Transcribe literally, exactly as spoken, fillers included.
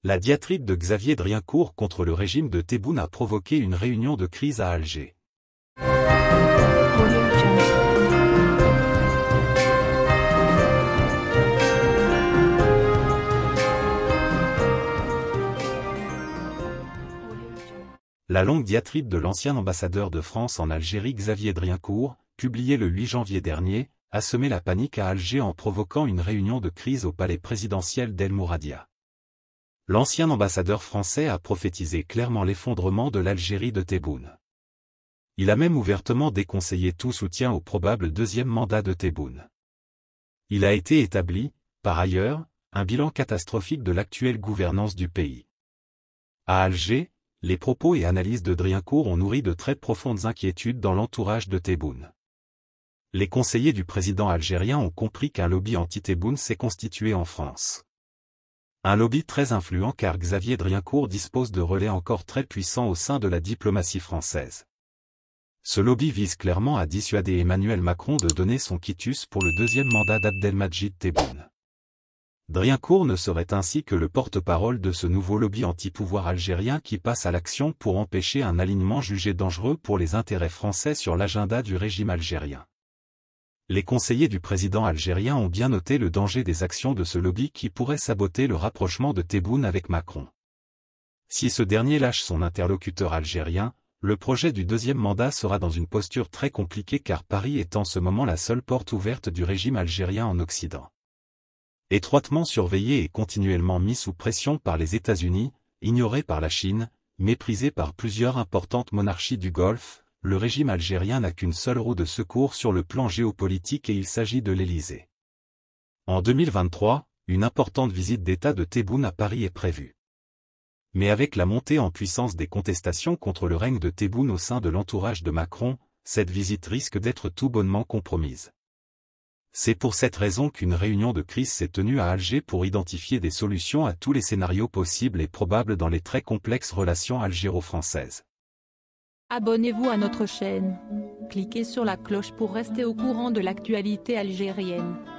La diatribe de Xavier Driancourt contre le régime de Tebboune a provoqué une réunion de crise à Alger. La longue diatribe de l'ancien ambassadeur de France en Algérie Xavier Driancourt, publiée le huit janvier dernier, a semé la panique à Alger en provoquant une réunion de crise au palais présidentiel d'El Mouradia. L'ancien ambassadeur français a prophétisé clairement l'effondrement de l'Algérie de Tebboune. Il a même ouvertement déconseillé tout soutien au probable deuxième mandat de Tebboune. Il a été établi, par ailleurs, un bilan catastrophique de l'actuelle gouvernance du pays. À Alger, les propos et analyses de Driancourt ont nourri de très profondes inquiétudes dans l'entourage de Tebboune. Les conseillers du président algérien ont compris qu'un lobby anti-Tebboune s'est constitué en France. Un lobby très influent car Xavier Driancourt dispose de relais encore très puissants au sein de la diplomatie française. Ce lobby vise clairement à dissuader Emmanuel Macron de donner son quitus pour le deuxième mandat d'Abdelmadjid Tebboune. Driancourt ne serait ainsi que le porte-parole de ce nouveau lobby anti-pouvoir algérien qui passe à l'action pour empêcher un alignement jugé dangereux pour les intérêts français sur l'agenda du régime algérien. Les conseillers du président algérien ont bien noté le danger des actions de ce lobby qui pourrait saboter le rapprochement de Tebboune avec Macron. Si ce dernier lâche son interlocuteur algérien, le projet du deuxième mandat sera dans une posture très compliquée car Paris est en ce moment la seule porte ouverte du régime algérien en Occident. Étroitement surveillé et continuellement mis sous pression par les États-Unis, ignoré par la Chine, méprisé par plusieurs importantes monarchies du Golfe, le régime algérien n'a qu'une seule roue de secours sur le plan géopolitique et il s'agit de l'Élysée. En deux mille vingt-trois, une importante visite d'État de Tebboune à Paris est prévue. Mais avec la montée en puissance des contestations contre le règne de Tebboune au sein de l'entourage de Macron, cette visite risque d'être tout bonnement compromise. C'est pour cette raison qu'une réunion de crise s'est tenue à Alger pour identifier des solutions à tous les scénarios possibles et probables dans les très complexes relations algéro-françaises. Abonnez-vous à notre chaîne. Cliquez sur la cloche pour rester au courant de l'actualité algérienne.